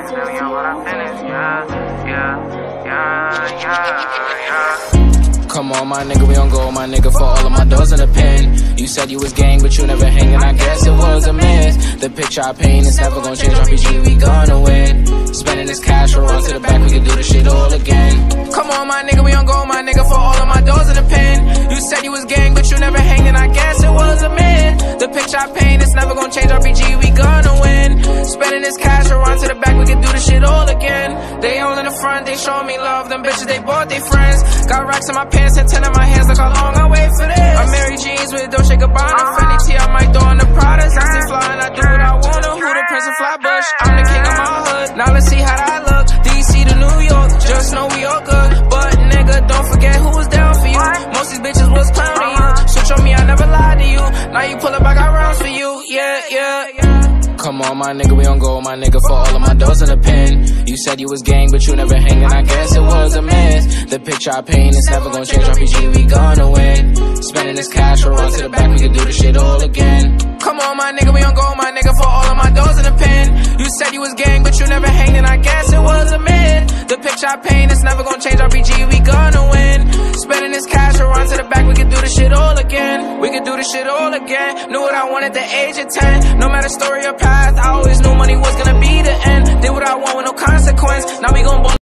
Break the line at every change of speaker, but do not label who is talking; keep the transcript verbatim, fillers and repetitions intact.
Come on, my nigga, we on go, my nigga, for all of my doors in the pen. You said you was gang, but you never hanging, I guess it was a miss. The picture I paint is never gonna change, R P G, we gonna win. Spending this cash, we'll run to the back, we can do this shit all again. Come on, my nigga, we on go, my nigga, for all of my doors in the pen. You said you was gang, but you never hanging, I guess it was a myth. The picture I paint is never gonna change, R P G, we gonna win. Spending this cash, we'll run to the back, we can do this shit all again. They all in the front, they show me love, them bitches, they bought they friends. Got racks in my pants and ten in my hands, look how long I wait for this. I'm Mary Jeans with Dolce Gabbana, Fendi T, I might throw in the Pradas. I stay fly and I do what I wanna. Who the Prince of Flatbush? I'm the king of my hood. Now let's see how that look. D C to New York, just know we all good. But nigga, don't forget who was down for you. Most these bitches was clowning you. Switch on me, I never lied to you. Now you pull up, I got rounds for you. Yeah, yeah, yeah. Come on, my nigga, we on go, my nigga, for all of my doors in the pen. You said you was gang, but you never hanging, I guess it was a miss. The picture I paint is never gonna change, R P G, we gonna win. Spending this cash, we'll run to the back, we can do this shit all again. Come on, my nigga, we on go, my nigga, for all of my doors in the pen. You said you was gang, but you never hanging, I guess it was a myth. The picture I paint is never gonna change, R P G, we gonna win. Spending this cash, we'll run to the back, we can do this shit all again. We can do this shit all again. Knew what I wanted at the age of ten. No matter story or path, I always knew money was gonna be the end. Did what I want with no consequence. Now we gon'